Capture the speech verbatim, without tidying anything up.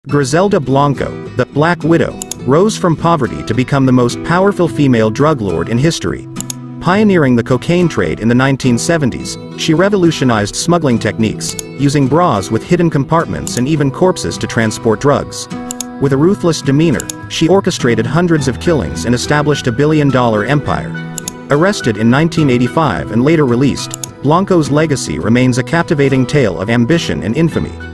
Griselda Blanco, the Black Widow, rose from poverty to become the most powerful female drug lord in history. Pioneering the cocaine trade in the nineteen seventies, she revolutionized smuggling techniques, using bras with hidden compartments and even corpses to transport drugs. With a ruthless demeanor, she orchestrated hundreds of killings and established a billion-dollar empire. Arrested in nineteen eighty-five and later released, Blanco's legacy remains a captivating tale of ambition and infamy.